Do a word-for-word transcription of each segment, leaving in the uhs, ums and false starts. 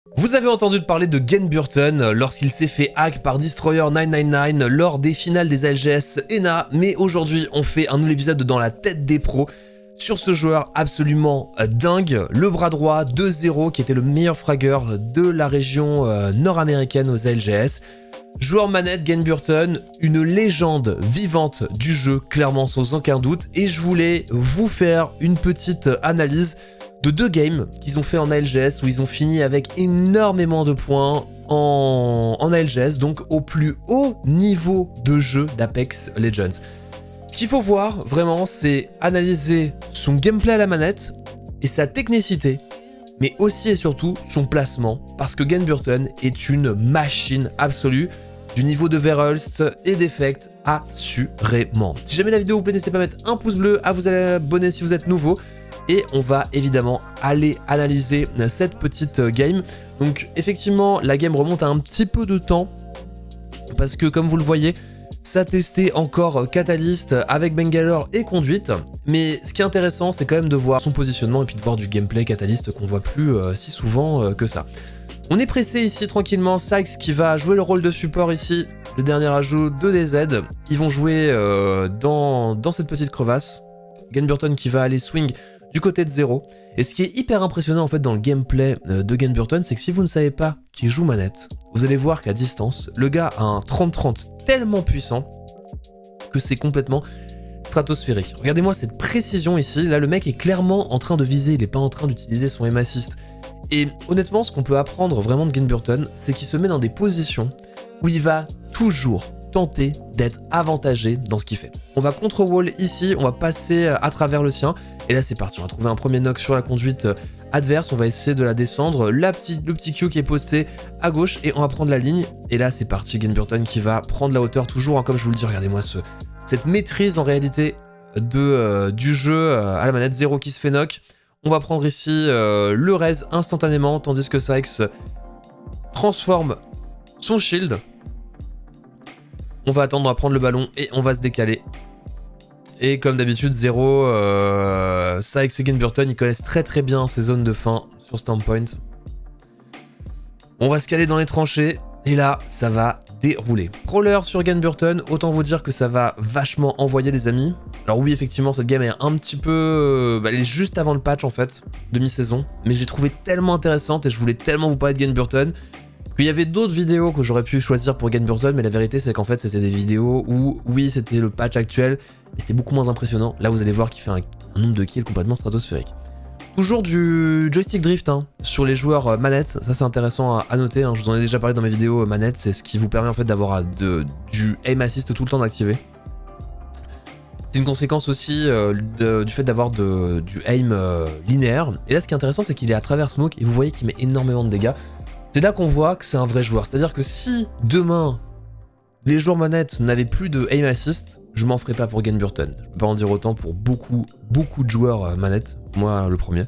Vous avez entendu parler de Genburten lorsqu'il s'est fait hack par Destroyer neuf cent quatre-vingt-dix-neuf lors des finales des L G S E N A, mais aujourd'hui on fait un nouvel épisode dans la tête des pros sur ce joueur absolument dingue, le bras droit de zéro qui était le meilleur fragueur de la région nord-américaine aux L G S. Joueur manette Genburten, une légende vivante du jeu, clairement sans aucun doute, et je voulais vous faire une petite analyse de deux games qu'ils ont fait en A L G S où ils ont fini avec énormément de points en, en A L G S, donc au plus haut niveau de jeu d'Apex Legends. Ce qu'il faut voir vraiment, c'est analyser son gameplay à la manette et sa technicité, mais aussi et surtout son placement, parce que Genburten est une machine absolue du niveau de Verhulst et d'effect assurément. Si jamais la vidéo vous plaît, n'hésitez pas à mettre un pouce bleu, à vous abonner si vous êtes nouveau. Et on va évidemment aller analyser cette petite game. Donc effectivement, la game remonte à un petit peu de temps. Parce que comme vous le voyez, ça testait encore Catalyst avec Bangalore et Conduite. Mais ce qui est intéressant, c'est quand même de voir son positionnement et puis de voir du gameplay Catalyst qu'on voit plus euh, si souvent euh, que ça. On est pressé ici tranquillement. Sykes qui va jouer le rôle de support ici. Le dernier ajout de D Z. Ils vont jouer euh, dans, dans cette petite crevasse. Genburten qui va aller swing du côté de zéro. Et ce qui est hyper impressionnant en fait dans le gameplay de Genburten, c'est que si vous ne savez pas qu'il joue manette, vous allez voir qu'à distance, le gars a un trente trente tellement puissant que c'est complètement stratosphérique. Regardez-moi cette précision ici. Là, le mec est clairement en train de viser, il n'est pas en train d'utiliser son aim assist. Et honnêtement, ce qu'on peut apprendre vraiment de Genburten, c'est qu'il se met dans des positions où il va toujours tenter d'être avantagé dans ce qu'il fait. On va contre-wall ici, on va passer à travers le sien, et là c'est parti, on va trouver un premier knock sur la conduite adverse, on va essayer de la descendre, la petite, le petit Q qui est posté à gauche, et on va prendre la ligne, et là c'est parti, Genburten qui va prendre la hauteur toujours, hein, comme je vous le dis, regardez-moi ce, cette maîtrise en réalité de, euh, du jeu euh, à la manette, zéro qui se fait knock. On va prendre ici euh, le raise instantanément, tandis que Sykes transforme son shield. On va attendre à prendre le ballon et on va se décaler. Et comme d'habitude, zéro, euh, Sykes et Genburten, ils connaissent très très bien ces zones de fin sur Standpoint. On va se caler dans les tranchées et là, ça va dérouler. Prowler sur Genburten, autant vous dire que ça va vachement envoyer les amis. Alors oui, effectivement, cette game est un petit peu... Euh, bah, elle est juste avant le patch en fait, de mi-saison. Mais j'ai trouvé tellement intéressante et je voulais tellement vous parler de Genburten. Il y avait d'autres vidéos que j'aurais pu choisir pour Genburten, mais la vérité c'est qu'en fait c'était des vidéos où, oui, c'était le patch actuel, mais c'était beaucoup moins impressionnant. Là vous allez voir qu'il fait un, un nombre de kills complètement stratosphérique. Toujours du joystick drift hein, sur les joueurs manettes, ça c'est intéressant à, à noter, hein. Je vous en ai déjà parlé dans mes vidéos manettes, c'est ce qui vous permet en fait d'avoir du aim assist tout le temps d'activer. C'est une conséquence aussi euh, de, du fait d'avoir du aim euh, linéaire. Et là ce qui est intéressant c'est qu'il est à travers smoke et vous voyez qu'il met énormément de dégâts. C'est là qu'on voit que c'est un vrai joueur. C'est-à-dire que si demain, les joueurs manettes n'avaient plus de aim assist, je m'en ferais pas pour Genburten. Je peux pas en dire autant pour beaucoup, beaucoup de joueurs manettes. Moi, le premier.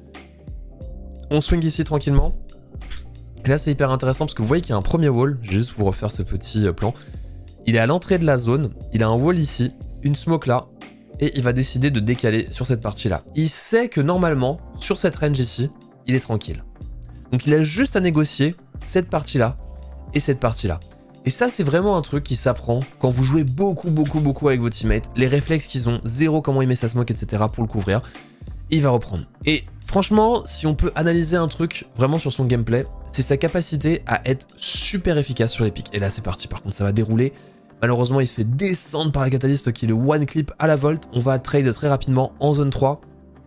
On swing ici tranquillement. Et là, c'est hyper intéressant parce que vous voyez qu'il y a un premier wall. Je vais juste vous refaire ce petit plan. Il est à l'entrée de la zone. Il a un wall ici, une smoke là. Et il va décider de décaler sur cette partie-là. Il sait que normalement, sur cette range ici, il est tranquille. Donc il a juste à négocier cette partie-là et cette partie-là. Et ça, c'est vraiment un truc qui s'apprend quand vous jouez beaucoup, beaucoup, beaucoup avec vos teammates. Les réflexes qu'ils ont, zéro, comment il met sa smoke, et cetera pour le couvrir. Il va reprendre. Et franchement, si on peut analyser un truc vraiment sur son gameplay, c'est sa capacité à être super efficace sur les pics. Et là, c'est parti. Par contre, ça va dérouler. Malheureusement, il se fait descendre par la Catalyst qui est le one clip à la Volt. On va trade très rapidement en zone trois.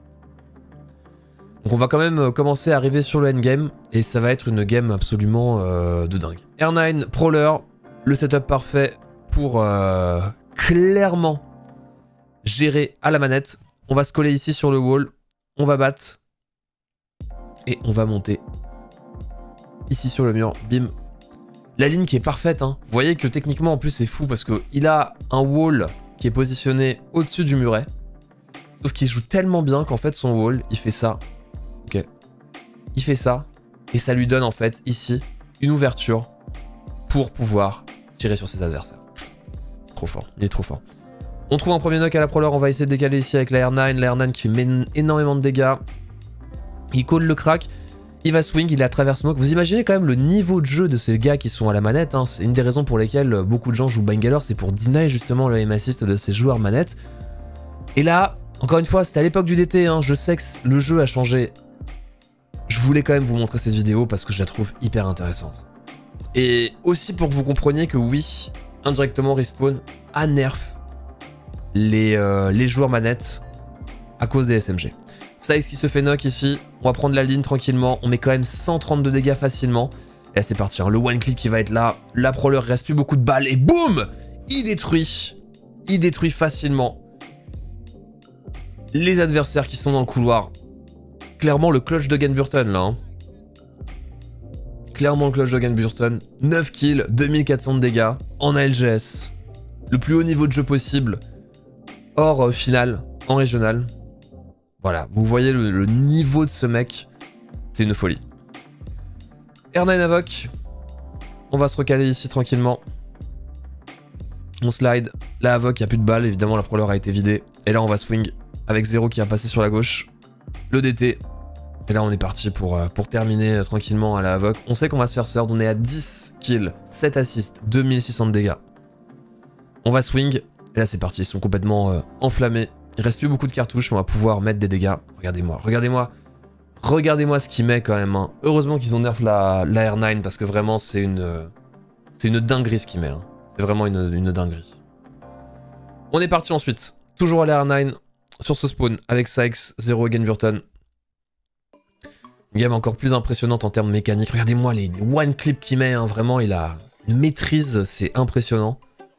Donc on va quand même commencer à arriver sur le endgame et ça va être une game absolument euh, de dingue. R neuf, Prowler, le setup parfait pour euh, clairement gérer à la manette. On va se coller ici sur le wall, on va battre et on va monter ici sur le mur, bim. La ligne qui est parfaite, hein. Vous voyez que techniquement en plus c'est fou parce qu'il a un wall qui est positionné au-dessus du muret. Sauf qu'il joue tellement bien qu'en fait son wall, il fait ça. Ok. Il fait ça. Et ça lui donne en fait ici une ouverture pour pouvoir tirer sur ses adversaires. Trop fort. Il est trop fort. On trouve un premier knock à la Prowler. On va essayer de décaler ici avec la R neuf. La R neuf qui fait énormément de dégâts. Il call le crack. Il va swing, il est à travers smoke. Vous imaginez quand même le niveau de jeu de ces gars qui sont à la manette. Hein. C'est une des raisons pour lesquelles beaucoup de gens jouent Bangalore, c'est pour deny justement le aim assist de ces joueurs manette. Et là, encore une fois, c'était à l'époque du D T. Hein. Je sais que le jeu a changé. Je voulais quand même vous montrer cette vidéo parce que je la trouve hyper intéressante. Et aussi pour que vous compreniez que oui, indirectement Respawn a nerf les, euh, les joueurs manettes à cause des S M G. Sykes qui se fait knock ici, on va prendre la ligne tranquillement, on met quand même cent trente-deux dégâts facilement. Et là c'est parti, hein. Le one clip qui va être là, la prowler, il reste plus beaucoup de balles et boum, il détruit, il détruit facilement les adversaires qui sont dans le couloir. Clairement le clutch de Genburten là. Hein. Clairement le clutch de Genburten, neuf kills, deux mille quatre cents de dégâts en A L G S. Le plus haut niveau de jeu possible, hors euh, finale, en régional. Voilà, vous voyez le, le niveau de ce mec, c'est une folie. R neuf Avoc, on va se recaler ici tranquillement. On slide, la Avoc, il n'y a plus de balles, évidemment la prowler a été vidée. Et là on va swing avec Zero qui a passé sur la gauche. Le D T. Et là on est parti pour, pour terminer tranquillement à la Avoc. On sait qu'on va se faire third, on est à dix kills, sept assists, deux mille six cents de dégâts. On va swing, et là c'est parti, ils sont complètement euh, enflammés. Il reste plus beaucoup de cartouches, mais on va pouvoir mettre des dégâts. Regardez-moi, regardez-moi. Regardez-moi ce qu'il met quand même. Hein. Heureusement qu'ils ont nerf la, la R neuf parce que vraiment c'est une c'est une dinguerie ce qu'il met. Hein. C'est vraiment une, une dinguerie. On est parti ensuite. Toujours à la R neuf sur ce spawn avec Sykes, Zero et Genburten. Une game encore plus impressionnante en termes mécaniques. Regardez-moi les one clip qu'il met. Hein. Vraiment, il a une maîtrise, c'est impressionnant.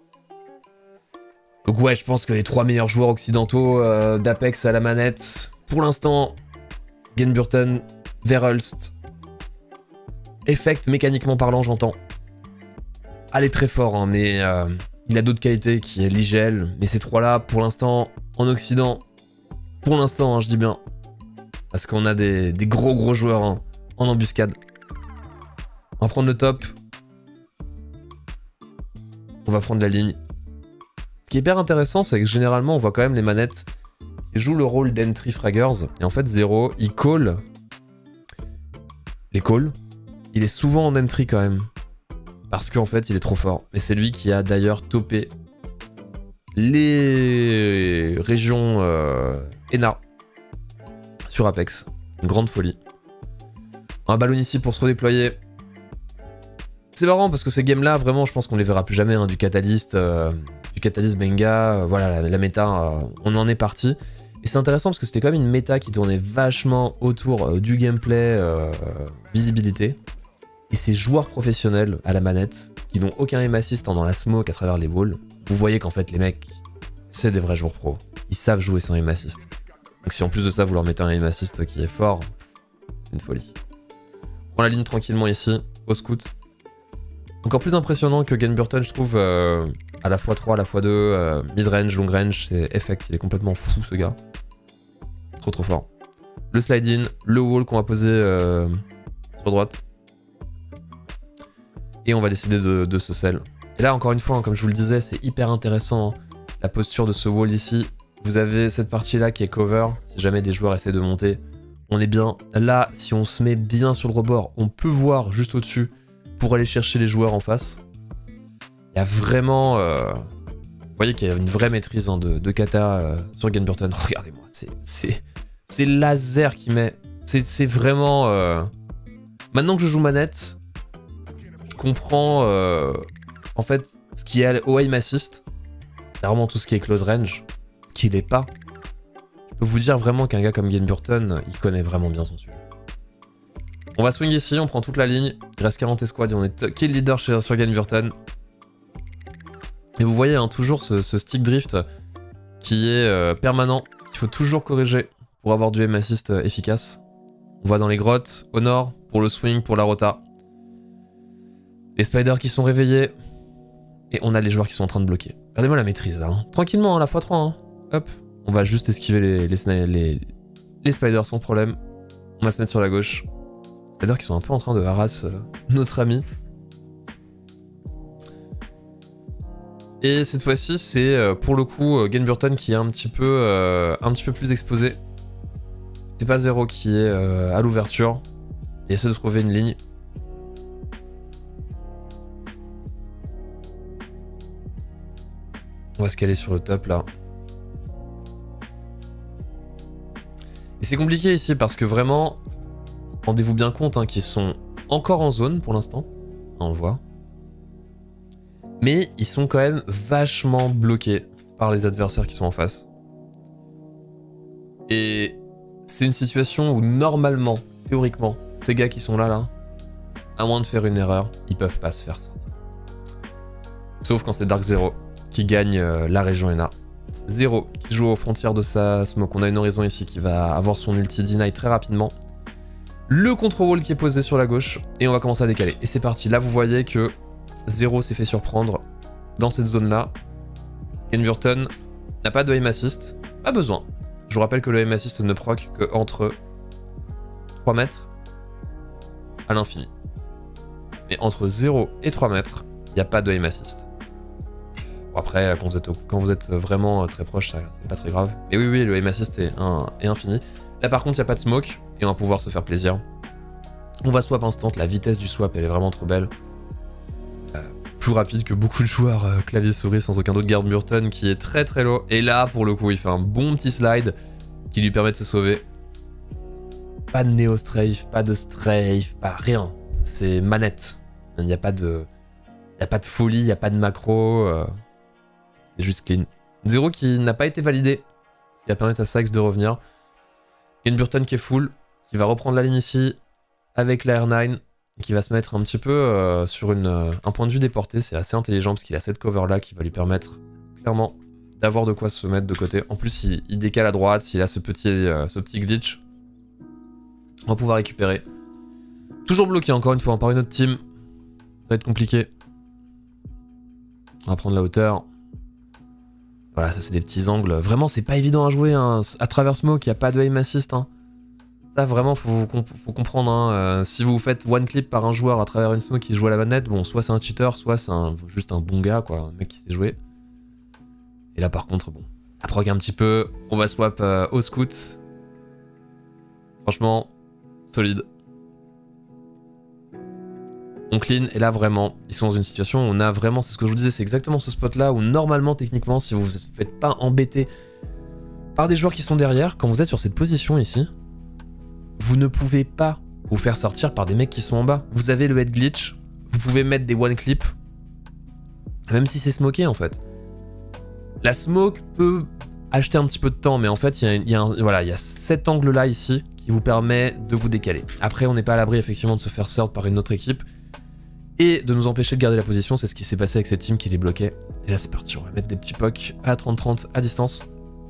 Donc ouais, je pense que les trois meilleurs joueurs occidentaux euh, d'Apex à la manette, pour l'instant, Genburten, Verhulst, Effect, mécaniquement parlant, j'entends. Elle est très fort, hein, mais euh, il a d'autres qualités qui est Ligel, mais ces trois-là, pour l'instant, en Occident, pour l'instant, hein, je dis bien, parce qu'on a des, des gros gros joueurs hein, en embuscade. On va prendre le top. On va prendre la ligne. Ce qui est hyper intéressant, c'est que généralement, on voit quand même les manettes qui jouent le rôle d'entry fraggers. Et en fait, Zero, il call les calls. Il est souvent en entry quand même. Parce qu'en fait, il est trop fort. Et c'est lui qui a d'ailleurs topé les régions euh, E N A sur Apex. Une grande folie. Un ballon ici pour se redéployer. C'est marrant parce que ces games là, vraiment, je pense qu'on les verra plus jamais. Hein, du Catalyst, euh, du Catalyst Benga, euh, voilà, la, la méta, euh, on en est parti. Et c'est intéressant parce que c'était quand même une méta qui tournait vachement autour euh, du gameplay, euh, visibilité. Et ces joueurs professionnels à la manette, qui n'ont aucun aim assist dans la smoke à travers les walls, vous voyez qu'en fait les mecs, c'est des vrais joueurs pro. Ils savent jouer sans aim assist. Donc si en plus de ça vous leur mettez un aim assist qui est fort, c'est une folie. On prend la ligne tranquillement ici, au scout. Encore plus impressionnant que Genburten, je trouve, euh, à la fois trois, à la fois deux, euh, mid-range, long-range, c'est Effect, il est complètement fou ce gars. Trop trop fort. Le slide-in, le wall qu'on va poser euh, sur droite. Et on va décider de, de ce sell. Et là, encore une fois, hein, comme je vous le disais, c'est hyper intéressant, hein, la posture de ce wall ici. Vous avez cette partie-là qui est cover, si jamais des joueurs essaient de monter. On est bien. Là, si on se met bien sur le rebord, on peut voir juste au-dessus pour aller chercher les joueurs en face. Il y a vraiment... Euh... Vous voyez qu'il y a une vraie maîtrise hein, de, de kata euh, sur Genburten. Regardez-moi, c'est laser qui met. C'est vraiment... Euh... Maintenant que je joue manette, je comprends euh, en fait ce qui est au aim assist. C'est vraiment tout ce qui est close range. Ce qui l'est pas. Je peux vous dire vraiment qu'un gars comme Genburten, il connaît vraiment bien son sujet. On va swing ici, on prend toute la ligne. Il reste quarante escouades et on est kill leader sur Genburten. Et vous voyez hein, toujours ce, ce stick drift qui est euh, permanent. Il faut toujours corriger pour avoir du aim assist euh, efficace. On va dans les grottes au nord pour le swing, pour la rota. Les spiders qui sont réveillés. Et on a les joueurs qui sont en train de bloquer. Regardez-moi la maîtrise là. Hein. Tranquillement, hein, la fois trois. Hein. Hop. On va juste esquiver les, les, les, les spiders sans problème. On va se mettre sur la gauche. Les spiders qui sont un peu en train de harass euh, notre ami. Et cette fois-ci, c'est euh, pour le coup euh, Genburten qui est un petit peu, euh, un petit peu plus exposé. C'est pas Zero qui est euh, à l'ouverture. Il essaie de trouver une ligne. On va se caler sur le top là. Et c'est compliqué ici parce que vraiment, rendez-vous bien compte hein, qu'ils sont encore en zone pour l'instant. On le voit. Mais ils sont quand même vachement bloqués par les adversaires qui sont en face. Et c'est une situation où normalement, théoriquement, ces gars qui sont là, là, à moins de faire une erreur, ils peuvent pas se faire sortir. Sauf quand c'est Dark Zero qui gagne euh, la région N A. Zero qui joue aux frontières de sa smoke. On a une horizon ici qui va avoir son ulti deny très rapidement. Le control qui est posé sur la gauche et on va commencer à décaler. Et c'est parti. Là vous voyez que Zero s'est fait surprendre dans cette zone là. Genburten n'a pas de aim assist. Pas besoin. Je vous rappelle que le aim assist ne proc que entre trois mètres à l'infini. Mais entre zéro et trois mètres, il n'y a pas de aim assist. Bon après, quand vous êtes, au, quand vous êtes vraiment très proche, c'est pas très grave. Mais oui, oui, le aim assist est, un, est infini. Là par contre, il n'y a pas de smoke et on va pouvoir se faire plaisir. On va swap instant, la vitesse du swap, elle est vraiment trop belle. Euh, plus rapide que beaucoup de joueurs euh, clavier-souris sans aucun doute. Genburten qui est très très low. Et là, pour le coup, il fait un bon petit slide qui lui permet de se sauver. Pas de néo strafe, pas de strafe, pas rien. C'est manette. Il n'y a pas de... Il n'y a pas de folie, il n'y a pas de macro. Euh... C'est juste clean. Zero qui n'a pas été validé. Ce qui va permettre à Sax de revenir. Genburten qui est full. Qui va reprendre la ligne ici. Avec la R neuf. Qui va se mettre un petit peu euh, sur une, euh, un point de vue déporté. C'est assez intelligent parce qu'il a cette cover là qui va lui permettre clairement d'avoir de quoi se mettre de côté. En plus il, il décale à droite. S'il a ce petit, euh, ce petit glitch. On va pouvoir récupérer. Toujours bloqué encore une fois par une autre team. Ça va être compliqué. On va prendre la hauteur. Voilà, ça c'est des petits angles. Vraiment, c'est pas évident à jouer hein. À travers smoke, il n'y a pas de aim assist. Hein. Ça, vraiment, faut, faut comprendre. Hein. Euh, si vous faites one clip par un joueur à travers une smoke qui joue à la manette, bon, soit c'est un cheater, soit c'est juste un bon gars, quoi. Un mec qui sait jouer. Et là, par contre, bon, ça proc un petit peu. On va swap euh, au scout. Franchement, solide. On clean, et là vraiment, ils sont dans une situation où on a vraiment, c'est ce que je vous disais, c'est exactement ce spot là où normalement, techniquement, si vous ne vous faites pas embêter par des joueurs qui sont derrière, quand vous êtes sur cette position ici, vous ne pouvez pas vous faire sortir par des mecs qui sont en bas. Vous avez le head glitch, vous pouvez mettre des one clip, même si c'est smoké en fait. La smoke peut acheter un petit peu de temps, mais en fait, il y a, il y a, un, voilà, il y a cet angle là ici qui vous permet de vous décaler. Après, on n'est pas à l'abri effectivement de se faire sort par une autre équipe. Et de nous empêcher de garder la position, c'est ce qui s'est passé avec cette team qui les bloquait. Et là c'est parti, on va mettre des petits pocs à trente trente à distance.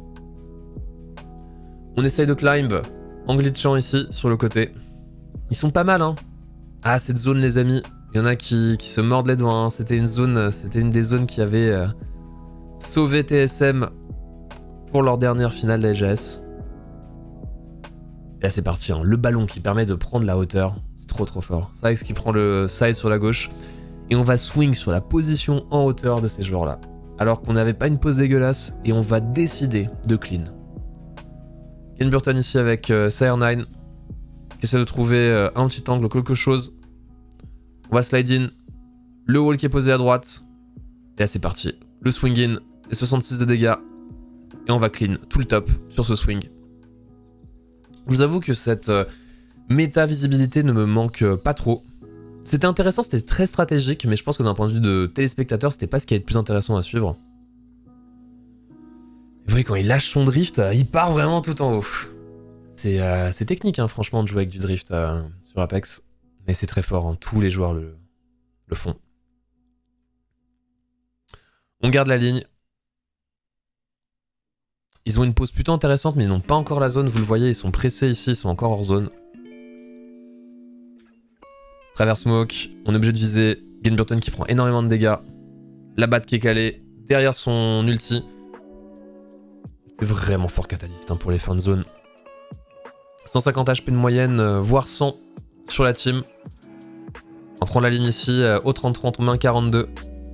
On essaye de climb en glitchant ici sur le côté. Ils sont pas mal hein. Ah cette zone les amis, il y en a qui, qui se mordent les doigts. Hein. C'était une zone, c'était une des zones qui avait euh, sauvé T S M pour leur dernière finale de la L G S. Et là c'est parti, hein. Le ballon qui permet de prendre la hauteur. Trop trop fort. Sax qui prend le side sur la gauche. Et on va swing sur la position en hauteur de ces joueurs là. Alors qu'on n'avait pas une pose dégueulasse. Et on va décider de clean. Genburten ici avec euh, sa R neuf. Qui essaie de trouver euh, un petit angle, quelque chose. On va slide in. Le wall qui est posé à droite. Et là c'est parti. Le swing in. Les soixante-six de dégâts. Et on va clean tout le top sur ce swing. Je vous avoue que cette... Euh, méta visibilité ne me manque pas trop. C'était intéressant, c'était très stratégique, mais je pense que d'un point de vue de téléspectateur, c'était pas ce qui est le plus intéressant à suivre. Vous voyez, quand il lâche son drift, il part vraiment tout en haut. C'est euh, technique, hein, franchement, de jouer avec du drift euh, sur Apex. Mais c'est très fort, hein, tous les joueurs le, le font. On garde la ligne. Ils ont une pause plutôt intéressante, mais ils n'ont pas encore la zone, vous le voyez, ils sont pressés ici, ils sont encore hors zone. Travers smoke, on est obligé de viser Genburten qui prend énormément de dégâts. La batte qui est calée derrière son ulti. C'est vraiment fort Catalyst hein, pour les fins de zone. cent cinquante H P de moyenne, euh, voire cent sur la team. On prend la ligne ici, euh, au trente trente, on met un quarante-deux.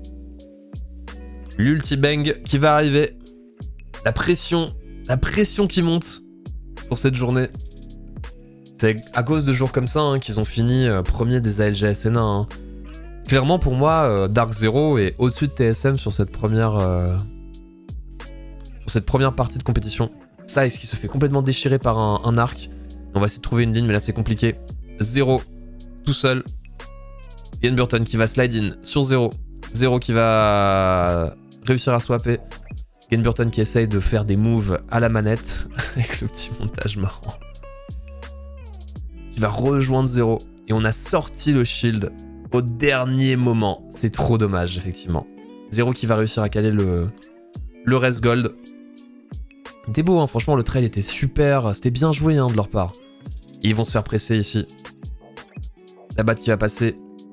L'ulti bang qui va arriver. La pression, la pression qui monte pour cette journée. C'est à cause de jours comme ça hein, qu'ils ont fini euh, premier des A L G S N A. Hein. Clairement, pour moi, euh, Dark Zero est au-dessus de T S M sur cette première, euh, sur cette première partie de compétition. Sykes qui se fait complètement déchirer par un, un arc. On va essayer de trouver une ligne, mais là c'est compliqué. Zero, tout seul. Ian Burton qui va slide in sur Zero. Zero qui va réussir à swapper. Ian Burton qui essaye de faire des moves à la manette avec le petit montage marrant. Qui va rejoindre Zero. Et on a sorti le shield au dernier moment. C'est trop dommage, effectivement. Zero qui va réussir à caler le, le rest gold. C'était beau, hein, franchement, le trade était super. C'était bien joué hein, de leur part. Et ils vont se faire presser ici. La batte qui va passer.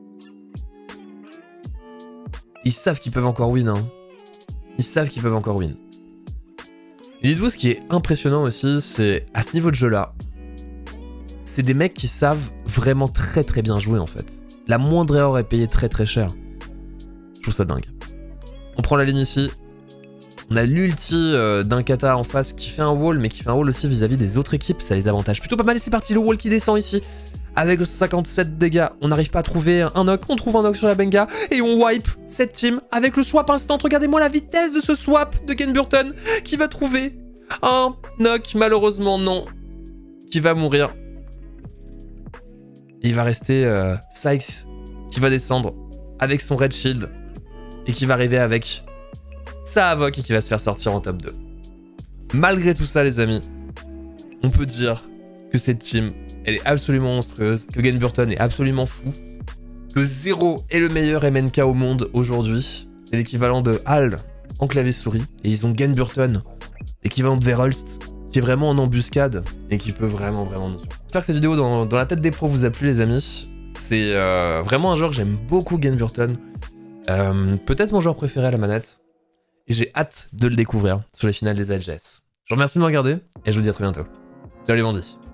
Ils savent qu'ils peuvent encore win. Hein. Ils savent qu'ils peuvent encore win. Et dites-vous, ce qui est impressionnant aussi, c'est à ce niveau de jeu-là, c'est des mecs qui savent vraiment très très bien jouer en fait. La moindre erreur est payée très très cher. Je trouve ça dingue. On prend la ligne ici. On a l'ulti euh, d'un kata en face qui fait un wall, mais qui fait un wall aussi vis-à-vis des autres équipes. Ça les avantage plutôt pas mal. Et c'est parti, le wall qui descend ici. Avec le cinquante-sept dégâts, on n'arrive pas à trouver un knock. On trouve un knock sur la Benga. Et on wipe cette team avec le swap instant. Regardez-moi la vitesse de ce swap de Gen Burton qui va trouver un knock. Malheureusement, non. Qui va mourir. Et il va rester euh, Sykes qui va descendre avec son red shield. Et qui va arriver avec sa Havok et qui va se faire sortir en top deux. Malgré tout ça, les amis, on peut dire que cette team, elle est absolument monstrueuse, que Gen Burton est absolument fou, que Zero est le meilleur M N K au monde aujourd'hui. C'est l'équivalent de Hal en clavier souris. Et ils ont Gen Burton, l'équivalent de Verholst, qui est vraiment en embuscade et qui peut vraiment, vraiment nous surprendre. J'espère que cette vidéo dans, dans la tête des pros vous a plu, les amis. C'est euh, vraiment un joueur que j'aime beaucoup, Gen Burton. Euh, Peut-être mon joueur préféré à la manette. Et j'ai hâte de le découvrir sur les finales des A L G S. Je vous remercie de me regarder et je vous dis à très bientôt. Ciao les bandits.